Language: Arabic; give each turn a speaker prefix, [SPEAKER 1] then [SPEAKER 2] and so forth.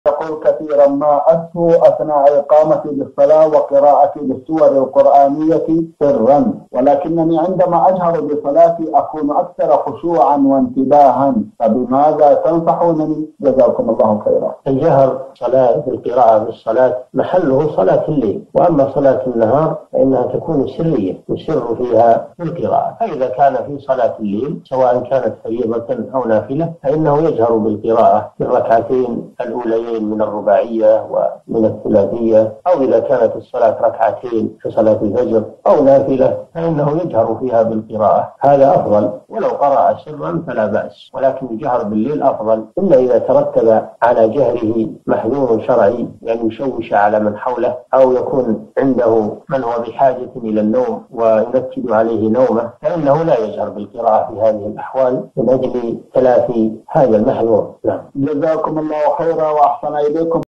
[SPEAKER 1] يقول كثيرا ما أسهو أثناء إقامتي بالصلاة وقراءتي بالسور القرآنية سرا، ولكنني عندما أجهر بصلاتي أكون أكثر خشوعا وانتباها، فبماذا تنصحونني؟ جزاكم الله خيرا.
[SPEAKER 2] الجهر بالقراءة بالصلاة محله صلاة الليل، وأما صلاة النهار فإنها تكون سرية يسر فيها بالقراءة. فإذا كان في صلاة الليل سواء كانت فريضة أو نافلة فإنه يجهر بالقراءة في الركعتين الأوليين من الرباعية ومن الثلاثية، أو إذا كانت الصلاة ركعتين في صلاة الفجر أو نافلة فإنه يجهر فيها بالقراءة، هذا أفضل. ولو قرأ سرا فلا بأس، ولكن الجهر بالليل أفضل، إلا إذا ترتب على جهره محذور شرعي يعني يشوش على من حوله، أو يكون عنده من هو بحاجة إلى النوم وينكد عليه نومه، فإنه لا يجهر بالقراءة في هذه الأحوال من أجل تلافي هذا المحذور. نعم.
[SPEAKER 1] جزاكم الله خيرا وأحسن إليكم.